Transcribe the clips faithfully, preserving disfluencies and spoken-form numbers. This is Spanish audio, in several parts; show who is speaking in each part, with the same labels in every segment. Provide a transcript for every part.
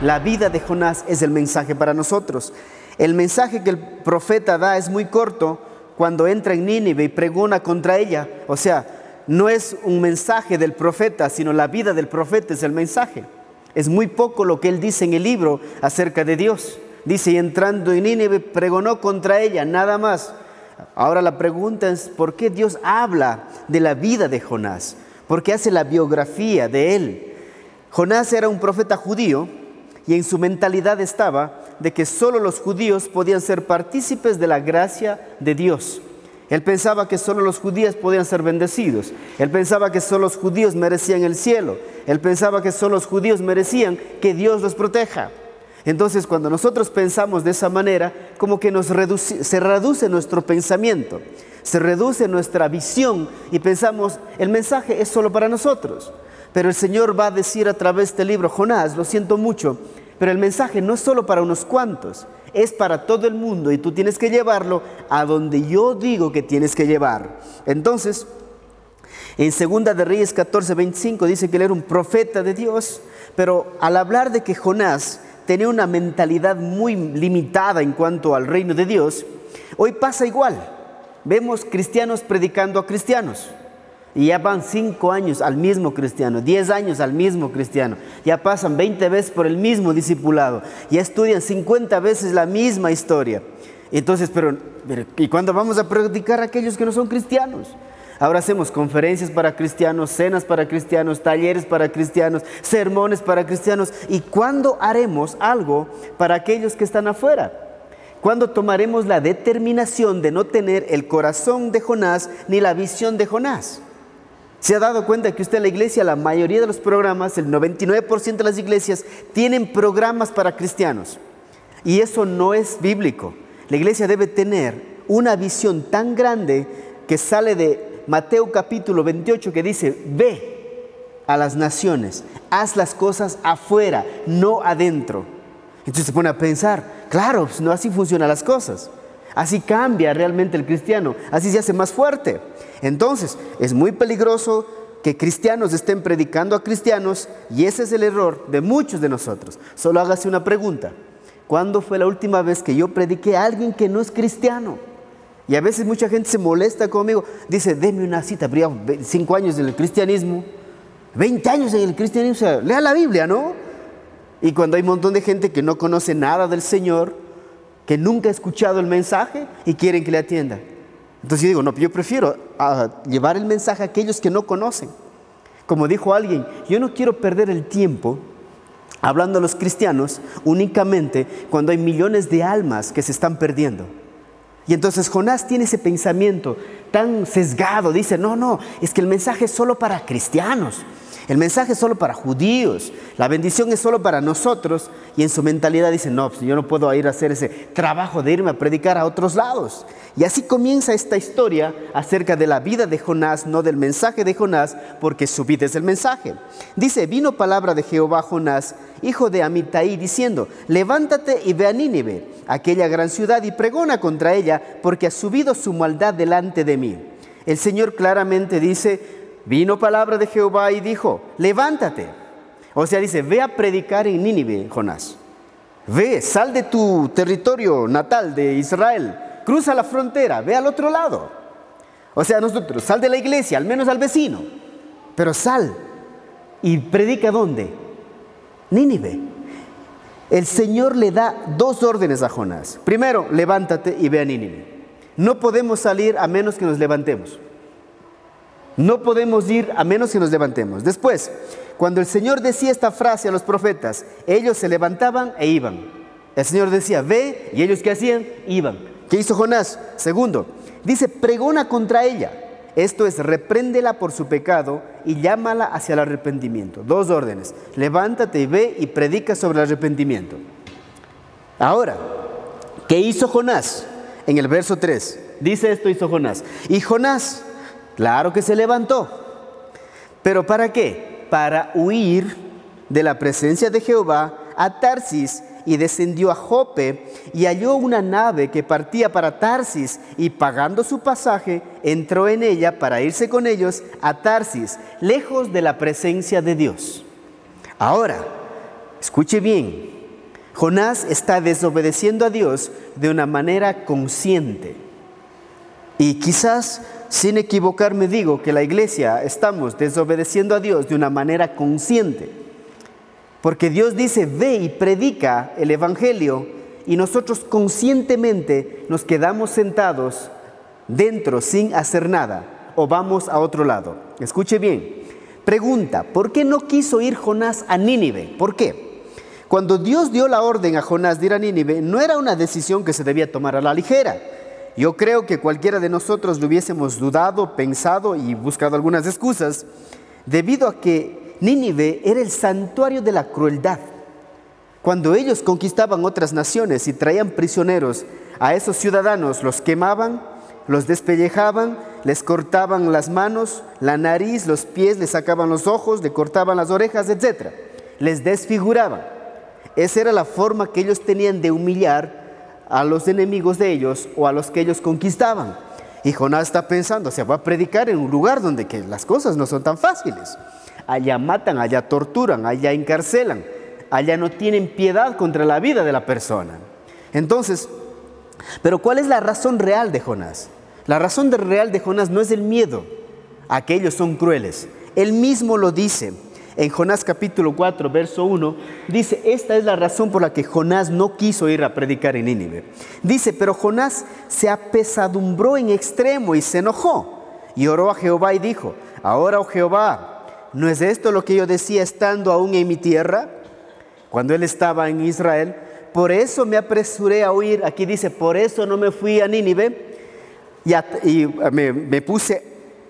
Speaker 1: la vida de Jonás es el mensaje para nosotros. El mensaje que el profeta da es muy corto cuando entra en Nínive y pregona contra ella. O sea, no es un mensaje del profeta, sino la vida del profeta es el mensaje. Es muy poco lo que él dice en el libro acerca de Dios. Dice, y entrando en Nínive pregonó contra ella, nada más. Ahora la pregunta es, ¿por qué Dios habla de la vida de Jonás? ¿Por qué hace la biografía de él? Jonás era un profeta judío y en su mentalidad estaba de que solo los judíos podían ser partícipes de la gracia de Dios. Él pensaba que solo los judíos podían ser bendecidos. Él pensaba que solo los judíos merecían el cielo. Él pensaba que solo los judíos merecían que Dios los proteja. Entonces, cuando nosotros pensamos de esa manera, como que nos reduce, se reduce nuestro pensamiento, se reduce nuestra visión y pensamos, el mensaje es solo para nosotros. Pero el Señor va a decir a través de este libro, Jonás, lo siento mucho, pero el mensaje no es solo para unos cuantos, es para todo el mundo y tú tienes que llevarlo a donde yo digo que tienes que llevar. Entonces, en Segunda de Reyes catorce, veinticinco dice que él era un profeta de Dios, pero al hablar de que Jonás tenía una mentalidad muy limitada en cuanto al reino de Dios, hoy pasa igual. Vemos cristianos predicando a cristianos. Y ya van cinco años al mismo cristiano, diez años al mismo cristiano. Ya pasan veinte veces por el mismo discipulado. Ya estudian cincuenta veces la misma historia. Entonces, pero, pero ¿y cuándo vamos a predicar a aquellos que no son cristianos? Ahora hacemos conferencias para cristianos, cenas para cristianos, talleres para cristianos, sermones para cristianos. ¿Y cuándo haremos algo para aquellos que están afuera? ¿Cuándo tomaremos la determinación de no tener el corazón de Jonás ni la visión de Jonás? ¿Se ha dado cuenta que usted en la iglesia, la mayoría de los programas, el noventa y nueve por ciento de las iglesias, tienen programas para cristianos? Y eso no es bíblico. La iglesia debe tener una visión tan grande que sale de Mateo capítulo veintiocho que dice, ve a las naciones, haz las cosas afuera, no adentro. Entonces se pone a pensar, claro, pues no así funcionan las cosas. Así cambia realmente el cristiano, así se hace más fuerte. Entonces, es muy peligroso que cristianos estén predicando a cristianos y ese es el error de muchos de nosotros. Solo hágase una pregunta. ¿Cuándo fue la última vez que yo prediqué a alguien que no es cristiano? Y a veces mucha gente se molesta conmigo. Dice, deme una cita, pero ya cinco años en el cristianismo, veinte años en el cristianismo, o sea, lea la Biblia, ¿no? Y cuando hay un montón de gente que no conoce nada del Señor, que nunca ha escuchado el mensaje y quieren que le atienda. Entonces yo digo, no, yo prefiero uh, llevar el mensaje a aquellos que no conocen. Como dijo alguien, yo no quiero perder el tiempo hablando a los cristianos únicamente cuando hay millones de almas que se están perdiendo. Y entonces Jonás tiene ese pensamiento tan sesgado, dice, no, no, es que el mensaje es solo para cristianos. El mensaje es solo para judíos, la bendición es solo para nosotros. Y en su mentalidad dice, no, pues yo no puedo ir a hacer ese trabajo de irme a predicar a otros lados. Y así comienza esta historia acerca de la vida de Jonás, no del mensaje de Jonás, porque su vida es el mensaje. Dice, vino palabra de Jehová a Jonás, hijo de Amitai, diciendo, levántate y ve a Nínive, aquella gran ciudad, y pregona contra ella, porque ha subido su maldad delante de mí. El Señor claramente dice, vino palabra de Jehová y dijo, levántate. O sea, dice, ve a predicar en Nínive, Jonás. Ve, sal de tu territorio natal de Israel, cruza la frontera, ve al otro lado. O sea, nosotros, sal de la iglesia, al menos al vecino, pero sal y predica ¿dónde? Nínive. El Señor le da dos órdenes a Jonás. Primero, levántate y ve a Nínive. No podemos salir a menos que nos levantemos. No podemos ir a menos que nos levantemos. Después, cuando el Señor decía esta frase a los profetas, ellos se levantaban e iban. El Señor decía, ve, y ellos ¿qué hacían? Iban. ¿Qué hizo Jonás? Segundo, dice, pregona contra ella. Esto es, repréndela por su pecado y llámala hacia el arrepentimiento. Dos órdenes, levántate y ve y predica sobre el arrepentimiento. Ahora, ¿qué hizo Jonás? En el verso tres, dice esto hizo Jonás. Y Jonás, claro que se levantó. ¿Pero para qué? Para huir de la presencia de Jehová a Tarsis, y descendió a Jope y halló una nave que partía para Tarsis, y pagando su pasaje entró en ella para irse con ellos a Tarsis, lejos de la presencia de Dios. Ahora, Escuche bien, Jonás está desobedeciendo a Dios de una manera consciente. Y quizás, sin equivocarme, digo que la iglesia estamos desobedeciendo a Dios de una manera consciente. Porque Dios dice, ve y predica el evangelio, y nosotros conscientemente nos quedamos sentados dentro sin hacer nada, o vamos a otro lado. Escuche bien. Pregunta, ¿por qué no quiso ir Jonás a Nínive? ¿Por qué? Cuando Dios dio la orden a Jonás de ir a Nínive, no era una decisión que se debía tomar a la ligera. Yo creo que cualquiera de nosotros lo hubiésemos dudado, pensado y buscado algunas excusas, debido a que Nínive era el santuario de la crueldad. Cuando ellos conquistaban otras naciones y traían prisioneros a esos ciudadanos, los quemaban, los despellejaban, les cortaban las manos, la nariz, los pies, les sacaban los ojos, le cortaban las orejas, etcétera. Les desfiguraban. Esa era la forma que ellos tenían de humillar a los enemigos de ellos o a los que ellos conquistaban. Y Jonás está pensando, se va a predicar en un lugar donde que las cosas no son tan fáciles. Allá matan, allá torturan, allá encarcelan, allá no tienen piedad contra la vida de la persona. Entonces, pero ¿cuál es la razón real de Jonás? La razón de real de Jonás no es el miedo a que ellos son crueles. Él mismo lo dice. En Jonás capítulo cuatro, verso uno, dice, esta es la razón por la que Jonás no quiso ir a predicar en Nínive. Dice, pero Jonás se apesadumbró en extremo y se enojó. Y oró a Jehová y dijo, ahora, oh Jehová, ¿no es esto lo que yo decía estando aún en mi tierra? Cuando él estaba en Israel, por eso me apresuré a huir. Aquí dice, por eso no me fui a Nínive y, a, y me, me puse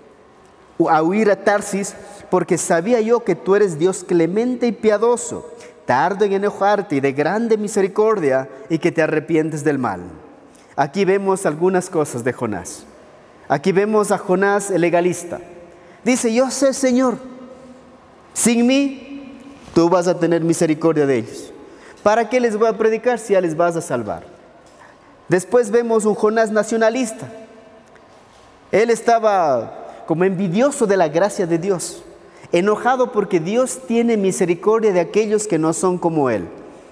Speaker 1: a huir a Tarsis, porque sabía yo que tú eres Dios clemente y piadoso, tardo en enojarte y de grande misericordia, y que te arrepientes del mal. Aquí vemos algunas cosas de Jonás. Aquí vemos a Jonás el legalista. Dice, yo sé, Señor, sin mí tú vas a tener misericordia de ellos. ¿Para qué les voy a predicar si ya les vas a salvar? Después vemos un Jonás nacionalista. Él estaba como envidioso de la gracia de Dios, enojado porque Dios tiene misericordia de aquellos que no son como Él,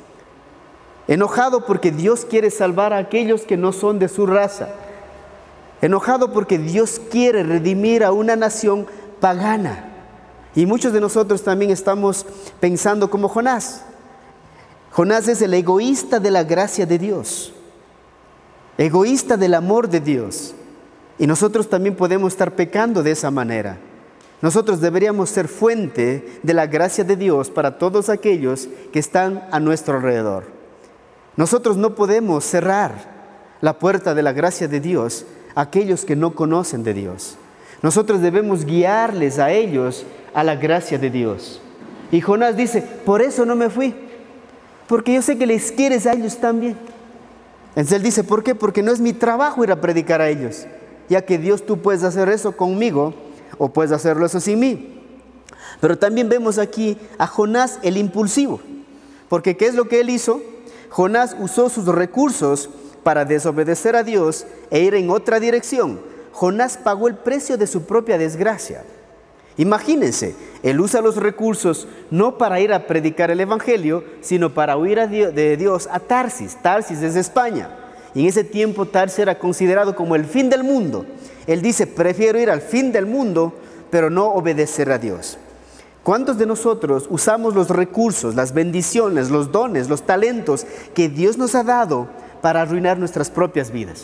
Speaker 1: enojado porque Dios quiere salvar a aquellos que no son de su raza, enojado porque Dios quiere redimir a una nación pagana. Y muchos de nosotros también estamos pensando como Jonás. Jonás es el egoísta de la gracia de Dios, egoísta del amor de Dios. Y nosotros también podemos estar pecando de esa manera. Nosotros deberíamos ser fuente de la gracia de Dios para todos aquellos que están a nuestro alrededor. Nosotros no podemos cerrar la puerta de la gracia de Dios a aquellos que no conocen de Dios. Nosotros debemos guiarles a ellos a la gracia de Dios. Y Jonás dice, por eso no me fui, porque yo sé que les quieres a ellos también. Entonces él dice, ¿por qué? Porque no es mi trabajo ir a predicar a ellos, ya que Dios, tú puedes hacer eso conmigo o puedes hacerlo eso sin mí. Pero también vemos aquí a Jonás el impulsivo, porque ¿qué es lo que él hizo? Jonás usó sus recursos para desobedecer a Dios e ir en otra dirección. Jonás pagó el precio de su propia desgracia. Imagínense, él usa los recursos no para ir a predicar el evangelio, sino para huir a Dios, de Dios a Tarsis. Tarsis es España. Y en ese tiempo Tarsis era considerado como el fin del mundo. Él dice, prefiero ir al fin del mundo, pero no obedecer a Dios. ¿Cuántos de nosotros usamos los recursos, las bendiciones, los dones, los talentos que Dios nos ha dado para arruinar nuestras propias vidas?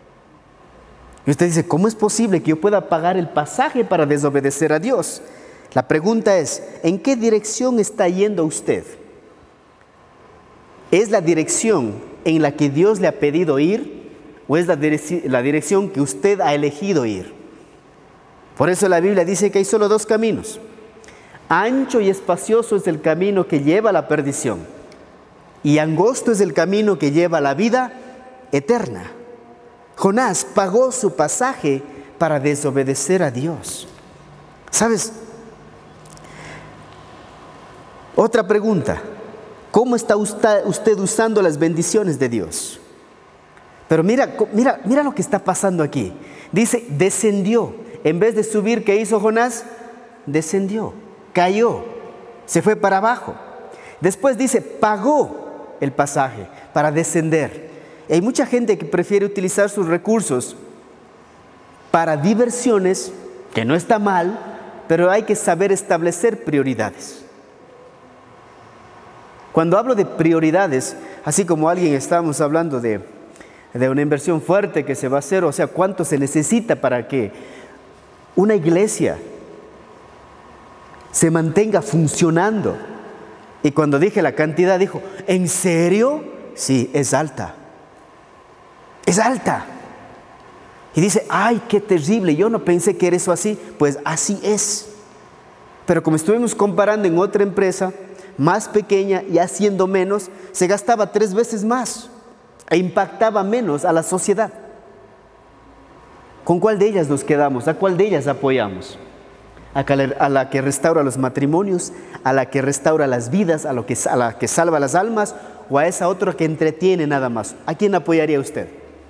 Speaker 1: Y usted dice, ¿cómo es posible que yo pueda pagar el pasaje para desobedecer a Dios? La pregunta es, ¿en qué dirección está yendo usted? ¿Es la dirección en la que Dios le ha pedido ir o es la, direc- la dirección que usted ha elegido ir? Por eso la Biblia dice que hay solo dos caminos. Ancho y espacioso es el camino que lleva a la perdición, y angosto es el camino que lleva a la vida eterna. Jonás pagó su pasaje para desobedecer a Dios. ¿Sabes? Otra pregunta. ¿Cómo está usted usando las bendiciones de Dios? Pero mira, mira, mira lo que está pasando aquí. Dice, descendió. En vez de subir, ¿qué hizo Jonás? Descendió, cayó, se fue para abajo. Después dice, pagó el pasaje para descender. Hay mucha gente que prefiere utilizar sus recursos para diversiones, que no está mal, pero hay que saber establecer prioridades. Cuando hablo de prioridades, así como alguien estábamos hablando de, de una inversión fuerte que se va a hacer, o sea, cuánto se necesita para que una iglesia se mantenga funcionando. Y cuando dije la cantidad, dijo, ¿en serio? Sí, es alta. Es alta. Y dice, ay, qué terrible, yo no pensé que era eso así. Pues así es. Pero como estuvimos comparando en otra empresa más pequeña y haciendo menos, se gastaba tres veces más e impactaba menos a la sociedad. ¿Con cuál de ellas nos quedamos? ¿A cuál de ellas apoyamos? ¿A la que restaura los matrimonios? ¿A la que restaura las vidas? ¿A, lo que, a la que salva las almas? ¿O a esa otra que entretiene nada más? ¿A quién apoyaría usted?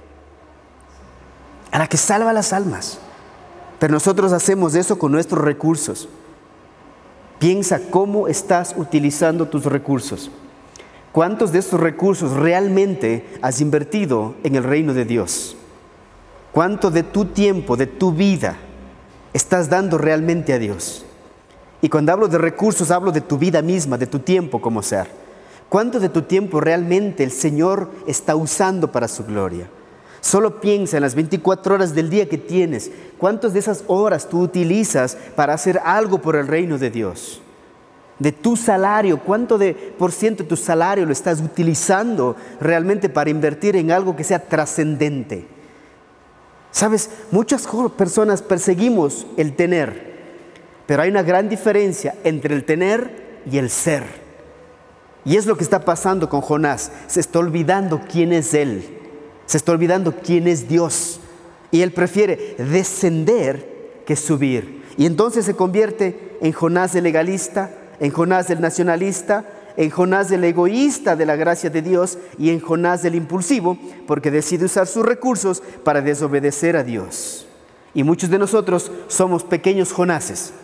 Speaker 1: A la que salva las almas. Pero nosotros hacemos eso con nuestros recursos. Piensa cómo estás utilizando tus recursos. ¿Cuántos de estos recursos realmente has invertido en el reino de Dios? ¿Cuánto de tu tiempo, de tu vida, estás dando realmente a Dios? Y cuando hablo de recursos, hablo de tu vida misma, de tu tiempo como ser. ¿Cuánto de tu tiempo realmente el Señor está usando para su gloria? Solo piensa en las veinticuatro horas del día que tienes. ¿Cuántas de esas horas tú utilizas para hacer algo por el reino de Dios? De tu salario, ¿cuánto de por ciento de tu salario lo estás utilizando realmente para invertir en algo que sea trascendente? Sabes, muchas personas perseguimos el tener, pero hay una gran diferencia entre el tener y el ser. Y es lo que está pasando con Jonás. Se está olvidando quién es él. Se está olvidando quién es Dios. Y él prefiere descender que subir. Y entonces se convierte en Jonás el legalista, en Jonás el nacionalista, en Jonás el egoísta de la gracia de Dios y en Jonás el impulsivo, porque decide usar sus recursos para desobedecer a Dios. Y muchos de nosotros somos pequeños Jonases.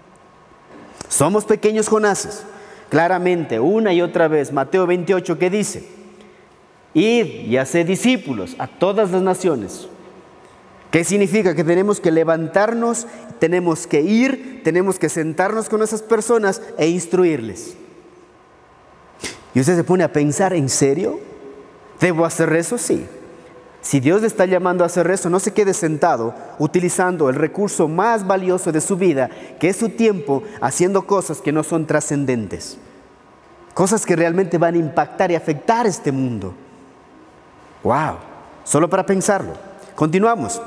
Speaker 1: Somos pequeños Jonases. Claramente, una y otra vez, Mateo veintiocho, ¿qué dice? Id y haced discípulos a todas las naciones. ¿Qué significa? Que tenemos que levantarnos, tenemos que ir, tenemos que sentarnos con esas personas e instruirles. Y usted se pone a pensar, ¿en serio? ¿Debo hacer eso? Sí. Si Dios le está llamando a hacer eso, no se quede sentado utilizando el recurso más valioso de su vida, que es su tiempo, haciendo cosas que no son trascendentes. Cosas que realmente van a impactar y afectar este mundo. ¡Wow! Solo para pensarlo. Continuamos.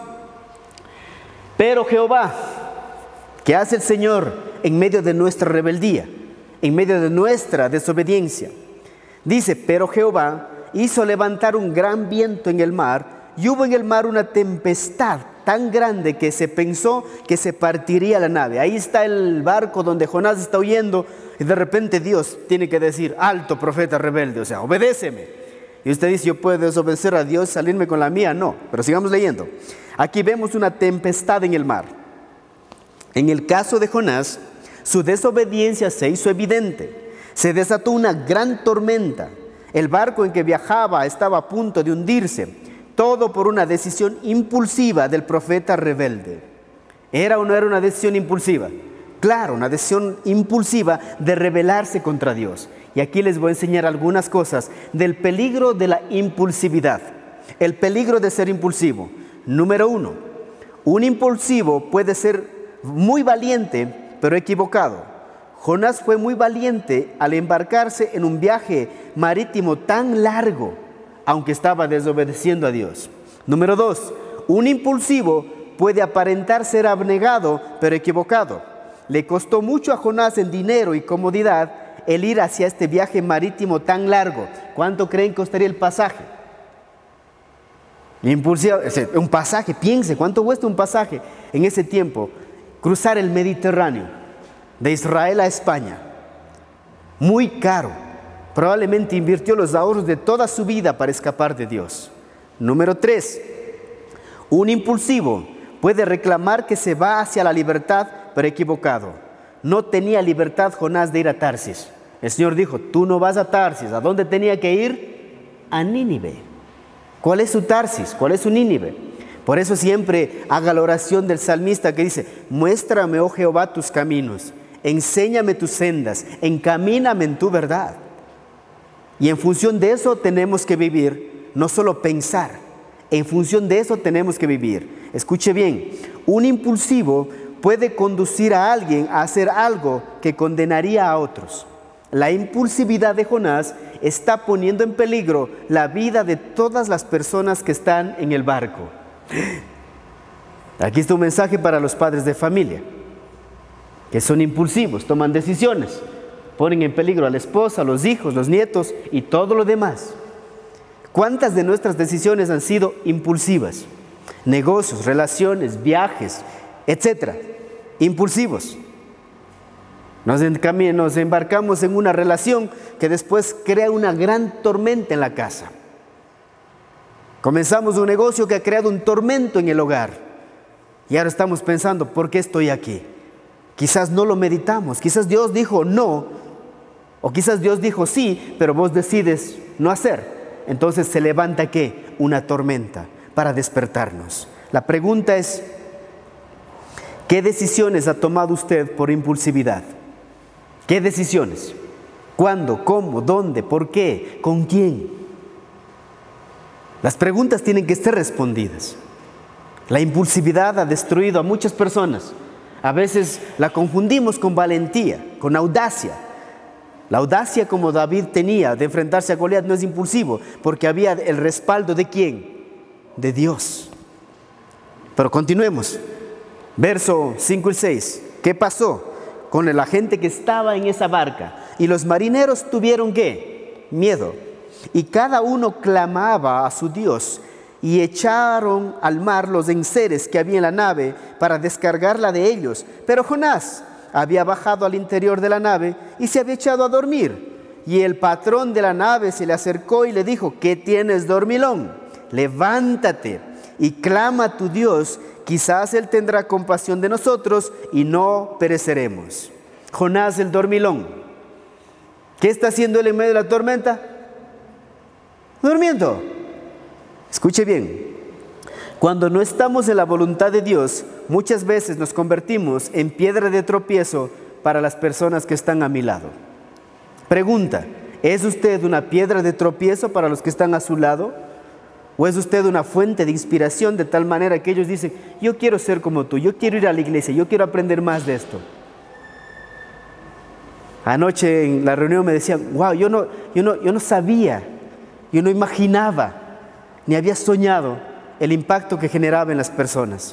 Speaker 1: Pero Jehová, ¿qué hace el Señor en medio de nuestra rebeldía? En medio de nuestra desobediencia. Dice, pero Jehová hizo levantar un gran viento en el mar, y hubo en el mar una tempestad tan grande que se pensó que se partiría la nave. Ahí está el barco donde Jonás está huyendo, y de repente Dios tiene que decir, alto profeta rebelde, o sea, obedéceme. Y usted dice, yo puedo desobedecer a Dios, salirme con la mía. No, pero sigamos leyendo. Aquí vemos una tempestad en el mar. En el caso de Jonás, su desobediencia se hizo evidente. Se desató una gran tormenta. El barco en que viajaba estaba a punto de hundirse. Todo por una decisión impulsiva del profeta rebelde. ¿Era o no era una decisión impulsiva? Claro, una decisión impulsiva de rebelarse contra Dios. Y aquí les voy a enseñar algunas cosas del peligro de la impulsividad. El peligro de ser impulsivo. Número uno, un impulsivo puede ser muy valiente, pero equivocado. Jonás fue muy valiente al embarcarse en un viaje marítimo tan largo, aunque estaba desobedeciendo a Dios. Número dos, un impulsivo puede aparentar ser abnegado, pero equivocado. Le costó mucho a Jonás en dinero y comodidad el ir hacia este viaje marítimo tan largo. ¿Cuánto creen que costaría el pasaje? Impulsivo, un pasaje, piense, ¿cuánto cuesta un pasaje en ese tiempo? Cruzar el Mediterráneo, de Israel a España. Muy caro. Probablemente invirtió los ahorros de toda su vida para escapar de Dios. Número tres, un impulsivo puede reclamar que se va hacia la libertad, pero equivocado. No tenía libertad Jonás de ir a Tarsis. El Señor dijo, tú no vas a Tarsis. ¿A dónde tenía que ir? A Nínive. ¿Cuál es su Tarsis? ¿Cuál es su Nínive? Por eso siempre haga la oración del salmista que dice, muéstrame, oh Jehová, tus caminos, enséñame tus sendas, encamíname en tu verdad. Y en función de eso tenemos que vivir, no solo pensar, en función de eso tenemos que vivir. Escuche bien, un impulsivo puede conducir a alguien a hacer algo que condenaría a otros. La impulsividad de Jonás está poniendo en peligro la vida de todas las personas que están en el barco. Aquí está un mensaje para los padres de familia, que son impulsivos, toman decisiones, ponen en peligro a la esposa, a los hijos, los nietos y todo lo demás. ¿Cuántas de nuestras decisiones han sido impulsivas? Negocios, relaciones, viajes, etcétera. Impulsivos. Nos, nos embarcamos en una relación que después crea una gran tormenta en la casa. Comenzamos un negocio que ha creado un tormento en el hogar. Y ahora estamos pensando, ¿por qué estoy aquí? Quizás no lo meditamos, quizás Dios dijo no, o quizás Dios dijo sí, pero vos decides no hacer. Entonces se levanta ¿qué? Una tormenta para despertarnos. La pregunta es, ¿qué decisiones ha tomado usted por impulsividad? ¿Qué decisiones? ¿Cuándo? ¿Cómo? ¿Dónde? ¿Por qué? ¿Con quién? Las preguntas tienen que ser respondidas. La impulsividad ha destruido a muchas personas. A veces la confundimos con valentía, con audacia. La audacia como David tenía de enfrentarse a Goliat no es impulsivo, porque había el respaldo ¿de quién? De Dios. Pero continuemos. Verso cinco y seis. ¿Qué pasó con la gente que estaba en esa barca? Y los marineros tuvieron ¿qué? Miedo. Y cada uno clamaba a su Dios. Y echaron al mar los enseres que había en la nave para descargarla de ellos. Pero Jonás había bajado al interior de la nave y se había echado a dormir. Y el patrón de la nave se le acercó y le dijo, ¿qué tienes, dormilón? Levántate y clama a tu Dios, quizás Él tendrá compasión de nosotros y no pereceremos. Jonás el dormilón, ¿qué está haciendo él en medio de la tormenta? Durmiendo. Escuche bien, cuando no estamos en la voluntad de Dios, muchas veces nos convertimos en piedra de tropiezo para las personas que están a mi lado. Pregunta, ¿es usted una piedra de tropiezo para los que están a su lado? ¿O es usted una fuente de inspiración de tal manera que ellos dicen, yo quiero ser como tú, yo quiero ir a la iglesia, yo quiero aprender más de esto? Anoche en la reunión me decían, wow, yo no, yo no, yo no sabía, yo no imaginaba, ni había soñado el impacto que generaba en las personas.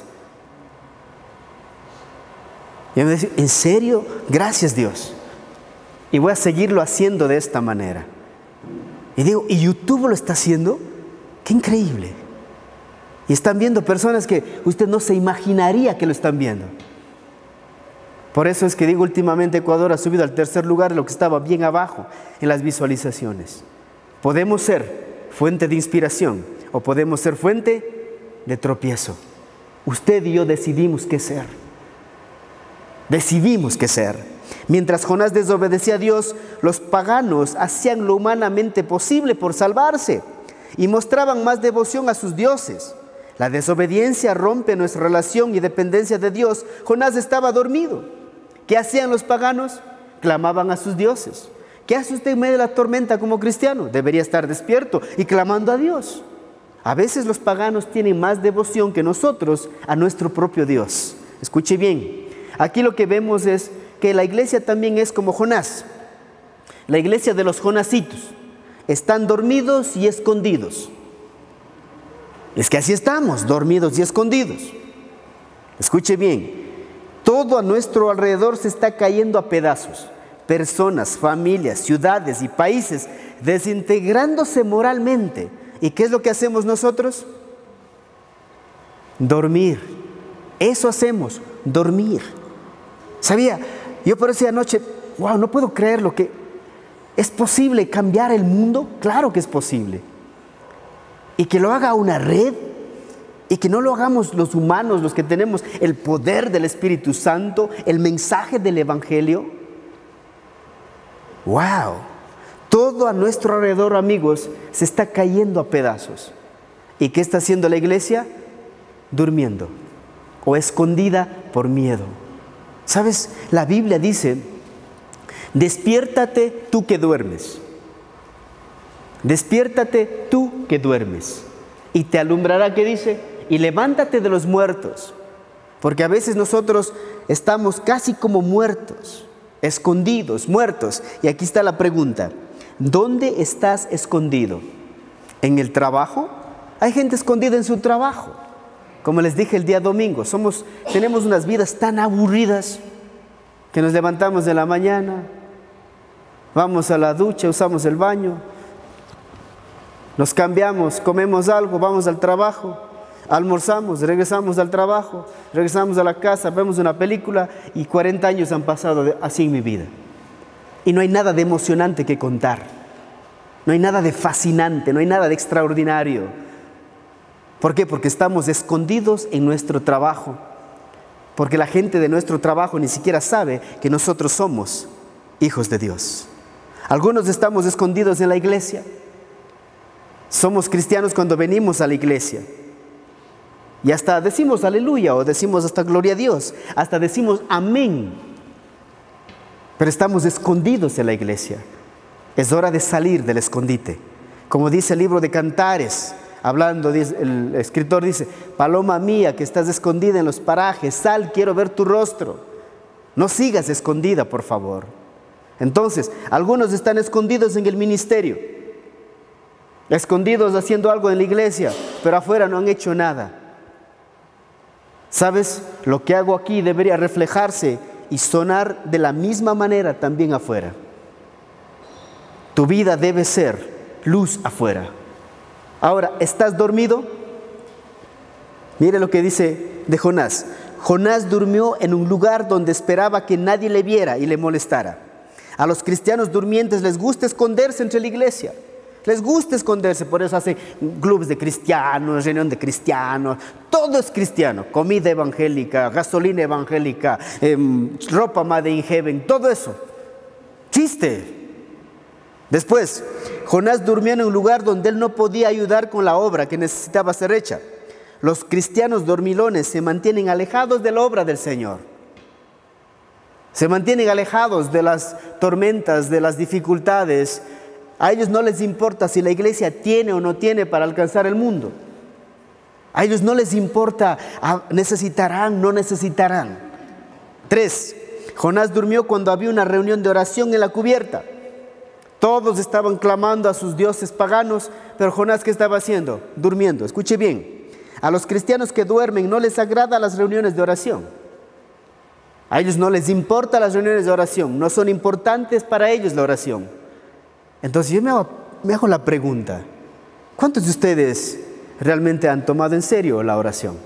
Speaker 1: Y me decía, ¿en serio? Gracias Dios. Y voy a seguirlo haciendo de esta manera. Y digo, ¿y YouTube lo está haciendo? ¡Qué increíble! Y están viendo personas que usted no se imaginaría que lo están viendo. Por eso es que digo, últimamente Ecuador ha subido al tercer lugar de lo que estaba bien abajo en las visualizaciones. Podemos ser fuente de inspiración o podemos ser fuente de tropiezo. Usted y yo decidimos qué ser. Decidimos qué ser. Mientras Jonás desobedecía a Dios, los paganos hacían lo humanamente posible por salvarse y mostraban más devoción a sus dioses. La desobediencia rompe nuestra relación y dependencia de Dios. Jonás estaba dormido. ¿Qué hacían los paganos? Clamaban a sus dioses. ¿Qué hace usted en medio de la tormenta como cristiano? Debería estar despierto y clamando a Dios. A veces los paganos tienen más devoción que nosotros a nuestro propio Dios. Escuche bien. Aquí lo que vemos es que la iglesia también es como Jonás. La iglesia de los Jonasitos. Están dormidos y escondidos. Es que así estamos, dormidos y escondidos. Escuche bien. Todo a nuestro alrededor se está cayendo a pedazos. Personas, familias, ciudades y países desintegrándose moralmente. ¿Y qué es lo que hacemos nosotros? Dormir. Eso hacemos, dormir. ¿Sabía? Yo por esa noche, wow, no puedo creer lo que... ¿Es posible cambiar el mundo? Claro que es posible. Y que lo haga una red, y que no lo hagamos los humanos, los que tenemos el poder del Espíritu Santo, el mensaje del Evangelio. ¡Wow! Todo a nuestro alrededor, amigos, se está cayendo a pedazos. ¿Y qué está haciendo la iglesia? Durmiendo o escondida por miedo. ¿Sabes? La Biblia dice, despiértate tú que duermes. Despiértate tú que duermes. Y te alumbrará, ¿qué dice? Y levántate de los muertos. Porque a veces nosotros estamos casi como muertos, escondidos, muertos. Y aquí está la pregunta. ¿Dónde estás escondido? ¿En el trabajo? Hay gente escondida en su trabajo. Como les dije el día domingo, somos, tenemos unas vidas tan aburridas que nos levantamos de la mañana, vamos a la ducha, usamos el baño, nos cambiamos, comemos algo, vamos al trabajo, almorzamos, regresamos al trabajo, regresamos a la casa, vemos una película y cuarenta años han pasado de, así en mi vida. Y no hay nada de emocionante que contar. No hay nada de fascinante, no hay nada de extraordinario. ¿Por qué? Porque estamos escondidos en nuestro trabajo. Porque la gente de nuestro trabajo ni siquiera sabe que nosotros somos hijos de Dios. Algunos estamos escondidos en la iglesia. Somos cristianos cuando venimos a la iglesia. Y hasta decimos aleluya o decimos hasta gloria a Dios. Hasta decimos amén. Pero estamos escondidos en la iglesia. Es hora de salir del escondite. Como dice el libro de Cantares, hablando, el escritor dice, paloma mía que estás escondida en los parajes, sal, quiero ver tu rostro. No sigas escondida, por favor. Entonces, algunos están escondidos en el ministerio, escondidos haciendo algo en la iglesia, pero afuera no han hecho nada. ¿Sabes? Lo que hago aquí debería reflejarse y sonar de la misma manera también afuera. Tu vida debe ser luz afuera. Ahora, ¿estás dormido? Mire lo que dice de Jonás. Jonás durmió en un lugar donde esperaba que nadie le viera y le molestara. A los cristianos durmientes les gusta esconderse entre la iglesia. Les gusta esconderse, por eso hacen clubes de cristianos, reunión de cristianos. Todo es cristiano. Comida evangélica, gasolina evangélica, eh, ropa Made in Heaven, todo eso. Chiste. Después, Jonás durmió en un lugar donde él no podía ayudar con la obra que necesitaba ser hecha. Los cristianos dormilones se mantienen alejados de la obra del Señor. Se mantienen alejados de las tormentas, de las dificultades. A ellos no les importa si la iglesia tiene o no tiene para alcanzar el mundo. A ellos no les importa, necesitarán, no necesitarán. Tres, Jonás durmió cuando había una reunión de oración en la cubierta. Todos estaban clamando a sus dioses paganos, pero Jonás, ¿qué estaba haciendo? Durmiendo. Escuche bien. A los cristianos que duermen no les agrada las reuniones de oración. A ellos no les importa las reuniones de oración. No son importantes para ellos la oración. Entonces yo me hago, me hago la pregunta. ¿Cuántos de ustedes realmente han tomado en serio la oración?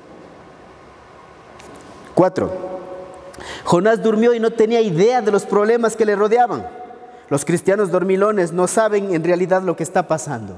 Speaker 1: Cuatro. Jonás durmió y no tenía idea de los problemas que le rodeaban. Los cristianos dormilones no saben en realidad lo que está pasando.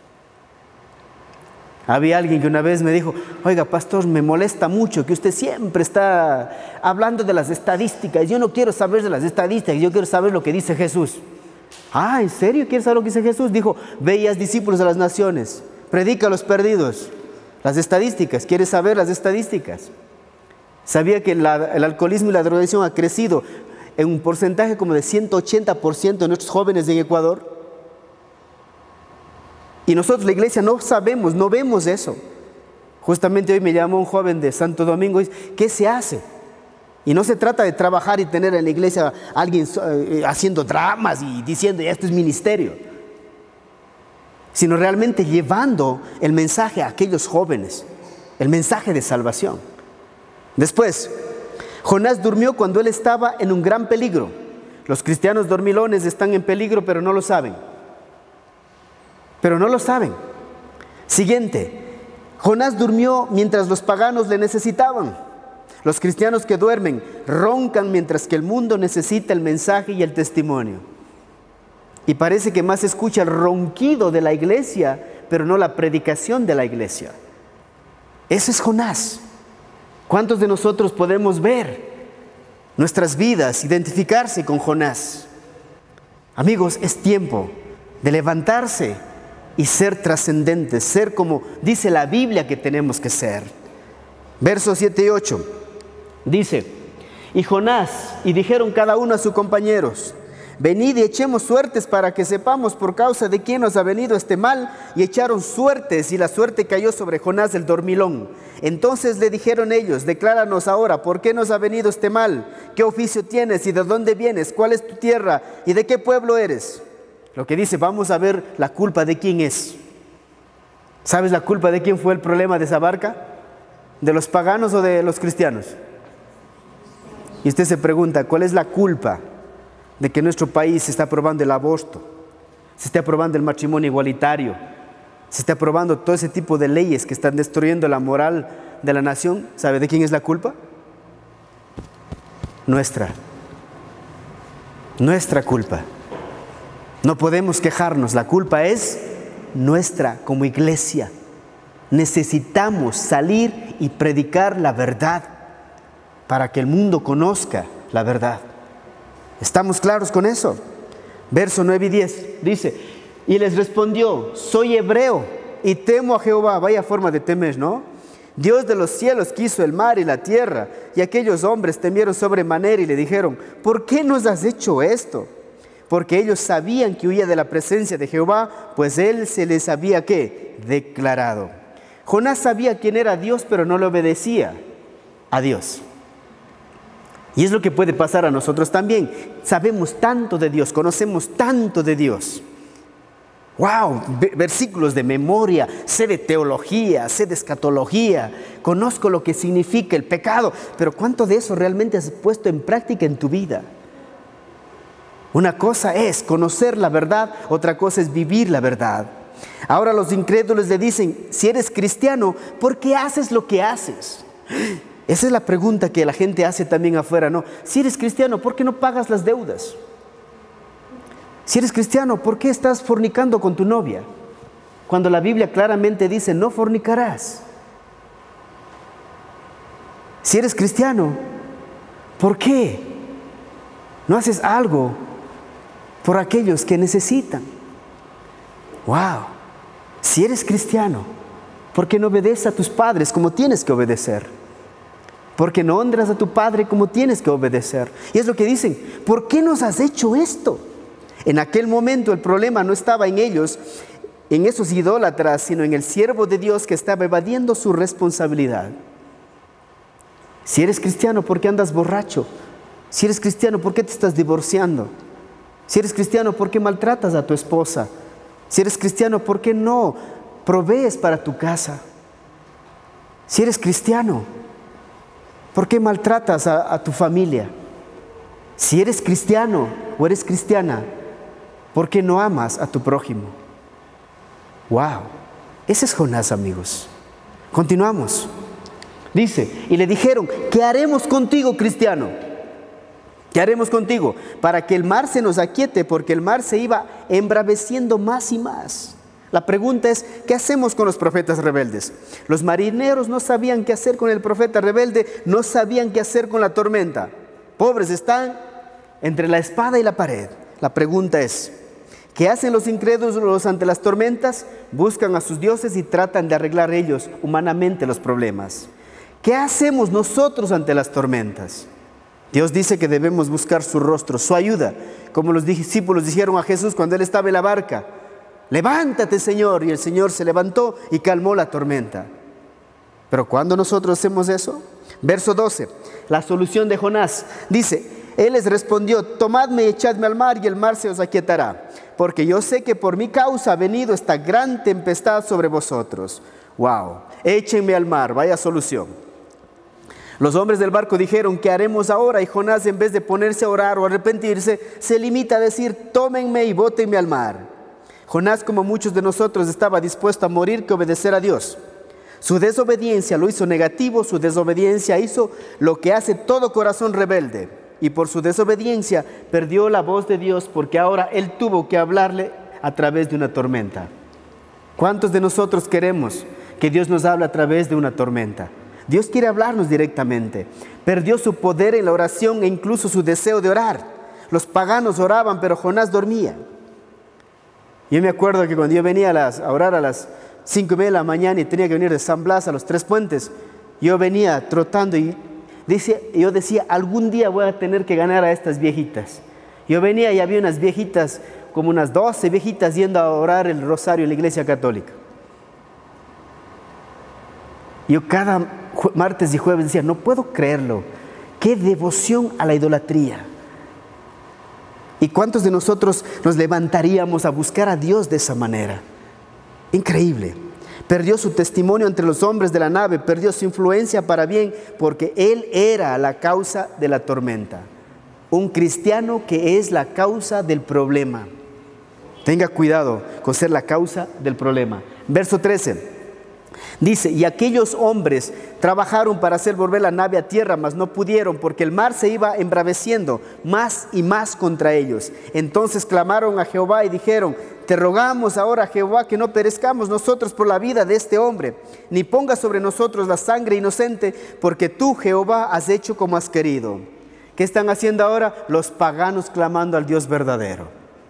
Speaker 1: Había alguien que una vez me dijo, oiga, pastor, me molesta mucho que usted siempre está hablando de las estadísticas. Yo no quiero saber de las estadísticas, yo quiero saber lo que dice Jesús. Ah, ¿en serio quieres saber lo que dice Jesús? Dijo, ve y haz discípulos de las naciones, predica a los perdidos. Las estadísticas, ¿quieres saber las estadísticas? ¿Sabía que la, el alcoholismo y la drogadicción ha crecido en un porcentaje como de ciento ochenta por ciento de nuestros jóvenes en Ecuador? Y nosotros, la iglesia, no sabemos, no vemos eso. Justamente hoy me llamó un joven de Santo Domingo y dice, ¿qué se hace? Y no se trata de trabajar y tener en la iglesia a alguien eh, haciendo dramas y diciendo, esto es ministerio. Sino realmente llevando el mensaje a aquellos jóvenes, el mensaje de salvación. Después, Jonás durmió cuando él estaba en un gran peligro. Los cristianos dormilones están en peligro, pero no lo saben. Pero no lo saben. Siguiente, Jonás durmió mientras los paganos le necesitaban. Los cristianos que duermen roncan mientras que el mundo necesita el mensaje y el testimonio. Y parece que más escucha el ronquido de la iglesia, pero no la predicación de la iglesia. Eso es Jonás. ¿Cuántos de nosotros podemos ver nuestras vidas, identificarse con Jonás? Amigos, es tiempo de levantarse y ser trascendentes, ser como dice la Biblia que tenemos que ser. Versos siete y ocho dice: y Jonás, y dijeron cada uno a sus compañeros: venid y echemos suertes para que sepamos por causa de quién nos ha venido este mal. Y echaron suertes, y la suerte cayó sobre Jonás el dormilón. Entonces le dijeron ellos: decláranos ahora, ¿por qué nos ha venido este mal? ¿Qué oficio tienes y de dónde vienes? ¿Cuál es tu tierra y de qué pueblo eres? Lo que dice, vamos a ver la culpa de quién es. ¿Sabes la culpa de quién fue el problema de esa barca? ¿De los paganos o de los cristianos? Y usted se pregunta, ¿cuál es la culpa de que en nuestro país se está aprobando el aborto, se está aprobando el matrimonio igualitario, se está aprobando todo ese tipo de leyes que están destruyendo la moral de la nación? ¿Sabe de quién es la culpa? Nuestra. Nuestra culpa. No podemos quejarnos, la culpa es nuestra como iglesia. Necesitamos salir y predicar la verdad para que el mundo conozca la verdad. ¿Estamos claros con eso? Verso nueve y diez dice: y les respondió: soy hebreo y temo a Jehová. Vaya forma de temer, ¿no? Dios de los cielos que hizo el mar y la tierra. Y aquellos hombres temieron sobremanera y le dijeron: ¿por qué nos has hecho esto? Porque ellos sabían que huía de la presencia de Jehová, pues él se les había ¿qué? Declarado. Jonás sabía quién era Dios, pero no le obedecía a Dios. Y es lo que puede pasar a nosotros también. Sabemos tanto de Dios, conocemos tanto de Dios. ¡Wow! Versículos de memoria, sé de teología, sé de escatología, conozco lo que significa el pecado, pero ¿cuánto de eso realmente has puesto en práctica en tu vida? Una cosa es conocer la verdad, otra cosa es vivir la verdad. Ahora los incrédulos le dicen: si eres cristiano, ¿por qué haces lo que haces? Esa es la pregunta que la gente hace también afuera, ¿no? Si eres cristiano, ¿por qué no pagas las deudas? Si eres cristiano, ¿por qué estás fornicando con tu novia? Cuando la Biblia claramente dice: no fornicarás. Si eres cristiano, ¿por qué no haces algo por aquellos que necesitan? Wow. Si eres cristiano, ¿por qué no obedeces a tus padres como tienes que obedecer? ¿Por qué no honras a tu padre como tienes que obedecer? Y es lo que dicen: ¿por qué nos has hecho esto? En aquel momento el problema no estaba en ellos, en esos idólatras, sino en el siervo de Dios que estaba evadiendo su responsabilidad. Si eres cristiano, ¿por qué andas borracho? Si eres cristiano, ¿por qué te estás divorciando? Si eres cristiano, ¿por qué maltratas a tu esposa? Si eres cristiano, ¿por qué no provees para tu casa? Si eres cristiano, ¿por qué maltratas a, a tu familia? Si eres cristiano o eres cristiana, ¿por qué no amas a tu prójimo? Wow, ese es Jonás, amigos. Continuamos. Dice: y le dijeron: ¿qué haremos contigo, cristiano? ¿Qué haremos contigo? Para que el mar se nos aquiete, porque el mar se iba embraveciendo más y más. La pregunta es: ¿qué hacemos con los profetas rebeldes? Los marineros no sabían qué hacer con el profeta rebelde, no sabían qué hacer con la tormenta. Pobres, están entre la espada y la pared. La pregunta es: ¿qué hacen los incrédulos ante las tormentas? Buscan a sus dioses y tratan de arreglar ellos humanamente los problemas. ¿Qué hacemos nosotros ante las tormentas? Dios dice que debemos buscar su rostro, su ayuda, como los discípulos dijeron a Jesús cuando Él estaba en la barca: levántate, Señor. Y el Señor se levantó y calmó la tormenta. Pero ¿cuándo nosotros hacemos eso? Verso doce, la solución de Jonás. Dice: él les respondió: tomadme y echadme al mar, y el mar se os aquietará, porque yo sé que por mi causa ha venido esta gran tempestad sobre vosotros. Wow, échenme al mar, vaya solución. Los hombres del barco dijeron: ¿qué haremos ahora? Y Jonás, en vez de ponerse a orar o arrepentirse, se limita a decir: tómenme y bótenme al mar. Jonás, como muchos de nosotros, estaba dispuesto a morir que obedecer a Dios. Su desobediencia lo hizo negativo, su desobediencia hizo lo que hace todo corazón rebelde. Y por su desobediencia perdió la voz de Dios, porque ahora él tuvo que hablarle a través de una tormenta. ¿Cuántos de nosotros queremos que Dios nos hable a través de una tormenta? Dios quiere hablarnos directamente. Perdió su poder en la oración e incluso su deseo de orar. Los paganos oraban, pero Jonás dormía. Yo me acuerdo que cuando yo venía a, las, a orar a las cinco y media de la mañana y tenía que venir de San Blas a los Tres Puentes, yo venía trotando y decía, yo decía, algún día voy a tener que ganar a estas viejitas. Yo venía y había unas viejitas, como unas doce viejitas yendo a orar el rosario en la iglesia católica. Yo cada martes y jueves decía, no puedo creerlo, qué devoción a la idolatría. ¿Y cuántos de nosotros nos levantaríamos a buscar a Dios de esa manera? Increíble. Perdió su testimonio entre los hombres de la nave, perdió su influencia para bien, porque él era la causa de la tormenta. Un cristiano que es la causa del problema. Tenga cuidado con ser la causa del problema. Verso trece. Dice, y aquellos hombres trabajaron para hacer volver la nave a tierra, mas no pudieron, porque el mar se iba embraveciendo más y más contra ellos. Entonces clamaron a Jehová y dijeron, te rogamos ahora, Jehová, que no perezcamos nosotros por la vida de este hombre, ni pongas sobre nosotros la sangre inocente, porque tú, Jehová, has hecho como has querido. ¿Qué están haciendo ahora? Los paganos clamando al Dios verdadero.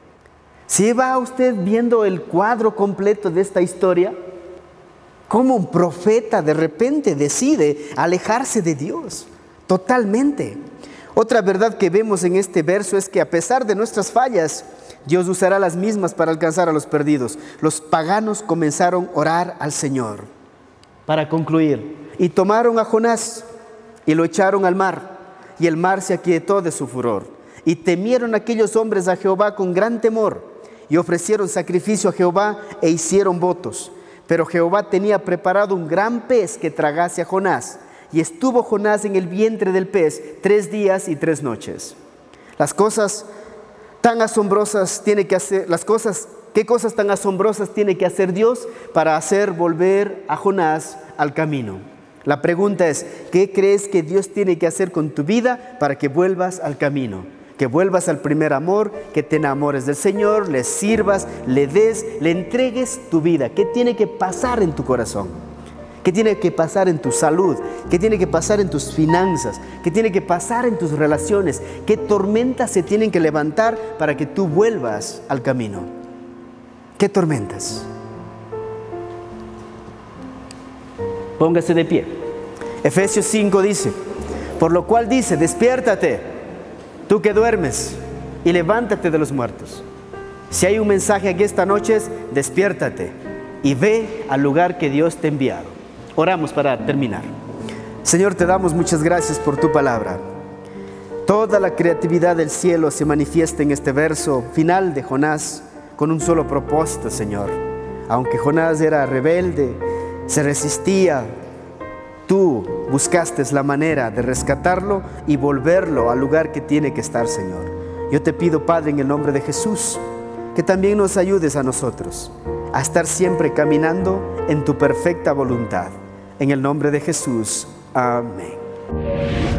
Speaker 1: Si va usted viendo el cuadro completo de esta historia, cómo un profeta de repente decide alejarse de Dios totalmente. Otra verdad que vemos en este verso es que a pesar de nuestras fallas, Dios usará las mismas para alcanzar a los perdidos. Los paganos comenzaron a orar al Señor. Para concluir, y tomaron a Jonás y lo echaron al mar, y el mar se aquietó de su furor. Y temieron aquellos hombres a Jehová con gran temor, y ofrecieron sacrificio a Jehová e hicieron votos. Pero Jehová tenía preparado un gran pez que tragase a Jonás, y estuvo Jonás en el vientre del pez tres días y tres noches. Las cosas tan asombrosas tiene que hacer, las cosas, ¿qué cosas tan asombrosas tiene que hacer Dios para hacer volver a Jonás al camino? La pregunta es, ¿qué crees que Dios tiene que hacer con tu vida para que vuelvas al camino? Que vuelvas al primer amor, que te enamores del Señor, le sirvas, le des, le entregues tu vida. ¿Qué tiene que pasar en tu corazón? ¿Qué tiene que pasar en tu salud? ¿Qué tiene que pasar en tus finanzas? ¿Qué tiene que pasar en tus relaciones? ¿Qué tormentas se tienen que levantar para que tú vuelvas al camino? ¿Qué tormentas? Póngase de pie. Efesios cinco dice, por lo cual dice, despiértate, tú que duermes, y levántate de los muertos. Si hay un mensaje aquí esta noche es, despiértate y ve al lugar que Dios te ha enviado. Oramos para terminar. Señor, te damos muchas gracias por tu palabra. Toda la creatividad del cielo se manifiesta en este verso final de Jonás con un solo propósito, Señor. Aunque Jonás era rebelde, se resistía, tú buscaste la manera de rescatarlo y volverlo al lugar que tiene que estar, Señor. Yo te pido, Padre, en el nombre de Jesús, que también nos ayudes a nosotros a estar siempre caminando en tu perfecta voluntad. En el nombre de Jesús. Amén.